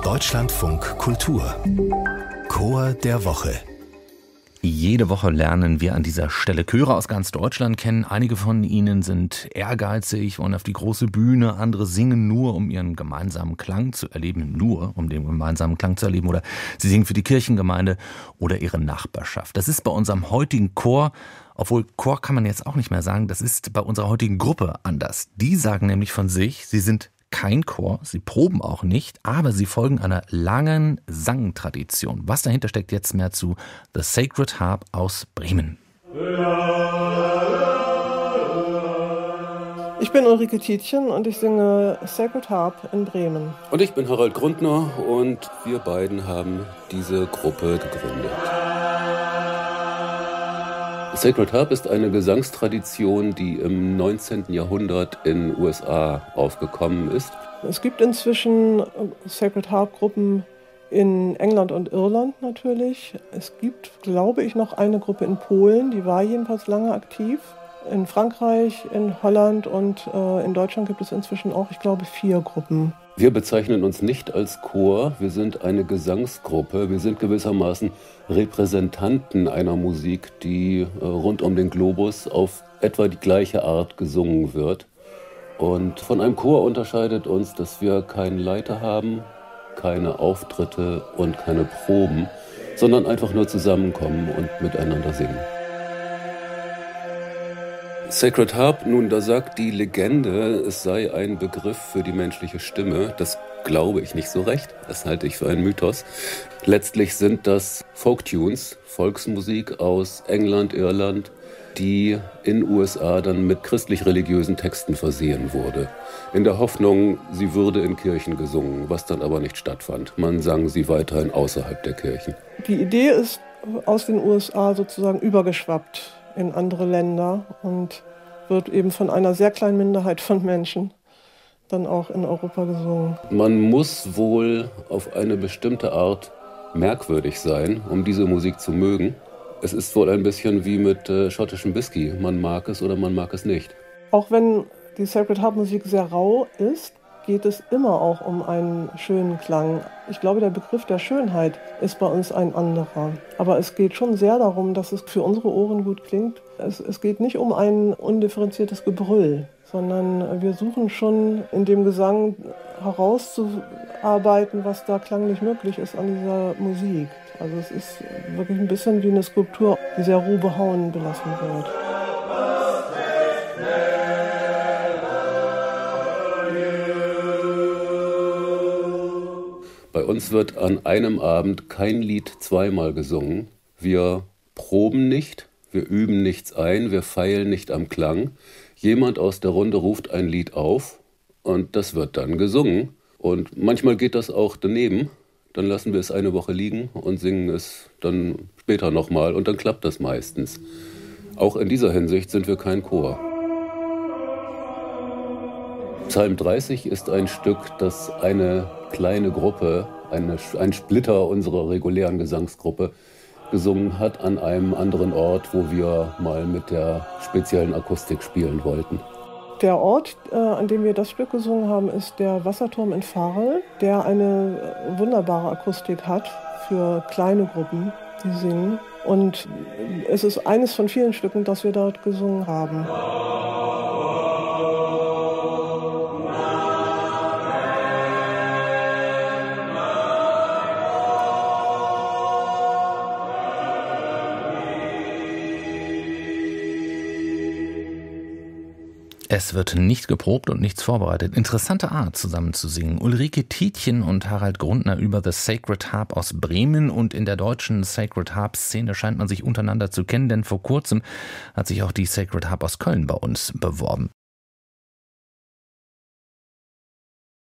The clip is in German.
Deutschlandfunk Kultur Chor der Woche. Jede Woche lernen wir an dieser Stelle Chöre aus ganz Deutschland kennen. Einige von ihnen sind ehrgeizig, wollen auf die große Bühne. Andere singen nur, um ihren gemeinsamen Klang zu erleben. Nur, um den gemeinsamen Klang zu erleben. Oder sie singen für die Kirchengemeinde oder ihre Nachbarschaft. Das ist bei unserem heutigen Chor, obwohl Chor kann man jetzt auch nicht mehr sagen, das ist bei unserer heutigen Gruppe anders. Die sagen nämlich von sich, sie sind kein Chor, sie proben auch nicht, aber sie folgen einer langen Sangtradition. Was dahinter steckt, jetzt mehr zu The Sacred Harp aus Bremen. Ich bin Ulrike Tietjen und ich singe Sacred Harp in Bremen. Und ich bin Harald Grundner und wir beiden haben diese Gruppe gegründet. Sacred Harp ist eine Gesangstradition, die im 19. Jahrhundert in den USA aufgekommen ist. Es gibt inzwischen Sacred Harp Gruppen in England und Irland natürlich. Es gibt, glaube ich, noch eine Gruppe in Polen, die war jedenfalls lange aktiv. In Frankreich, in Holland und in Deutschland gibt es inzwischen auch, ich glaube, 4 Gruppen. Wir bezeichnen uns nicht als Chor, wir sind eine Gesangsgruppe. Wir sind gewissermaßen Repräsentanten einer Musik, die rund um den Globus auf etwa die gleiche Art gesungen wird. Und von einem Chor unterscheidet uns, dass wir keinen Leiter haben, keine Auftritte und keine Proben, sondern einfach nur zusammenkommen und miteinander singen. Sacred Harp, nun, da sagt die Legende, es sei ein Begriff für die menschliche Stimme. Das glaube ich nicht so recht. Das halte ich für einen Mythos. Letztlich sind das Folktunes, Volksmusik aus England, Irland, die in USA dann mit christlich-religiösen Texten versehen wurde. In der Hoffnung, sie würde in Kirchen gesungen, was dann aber nicht stattfand. Man sang sie weiterhin außerhalb der Kirchen. Die Idee ist aus den USA sozusagen übergeschwappt in andere Länder und wird eben von einer sehr kleinen Minderheit von Menschen dann auch in Europa gesungen. Man muss wohl auf eine bestimmte Art merkwürdig sein, um diese Musik zu mögen. Es ist wohl ein bisschen wie mit schottischem Whisky. Man mag es oder man mag es nicht. Auch wenn die Sacred Harp Musik sehr rau ist, geht es immer auch um einen schönen Klang. Ich glaube, der Begriff der Schönheit ist bei uns ein anderer. Aber es geht schon sehr darum, dass es für unsere Ohren gut klingt. Es geht nicht um ein undifferenziertes Gebrüll, sondern wir suchen schon in dem Gesang herauszuarbeiten, was da klanglich möglich ist an dieser Musik. Also es ist wirklich ein bisschen wie eine Skulptur, die sehr roh behauen belassen wird. Bei uns wird an einem Abend kein Lied zweimal gesungen. Wir proben nicht, wir üben nichts ein, wir feilen nicht am Klang. Jemand aus der Runde ruft ein Lied auf und das wird dann gesungen. Und manchmal geht das auch daneben. Dann lassen wir es eine Woche liegen und singen es dann später nochmal und dann klappt das meistens. Auch in dieser Hinsicht sind wir kein Chor. Psalm 30 ist ein Stück, das eine kleine Gruppe, ein Splitter unserer regulären Gesangsgruppe gesungen hat an einem anderen Ort, wo wir mal mit der speziellen Akustik spielen wollten. Der Ort, an dem wir das Stück gesungen haben, ist der Wasserturm in Varel, der eine wunderbare Akustik hat für kleine Gruppen, die singen. Und es ist eines von vielen Stücken, das wir dort gesungen haben. Es wird nicht geprobt und nichts vorbereitet. Interessante Art, zusammen zu singen. Ulrike Tietjen und Harald Grundner über The Sacred Harp aus Bremen. Und in der deutschen Sacred Harp-Szene scheint man sich untereinander zu kennen, denn vor kurzem hat sich auch die Sacred Harp aus Köln bei uns beworben.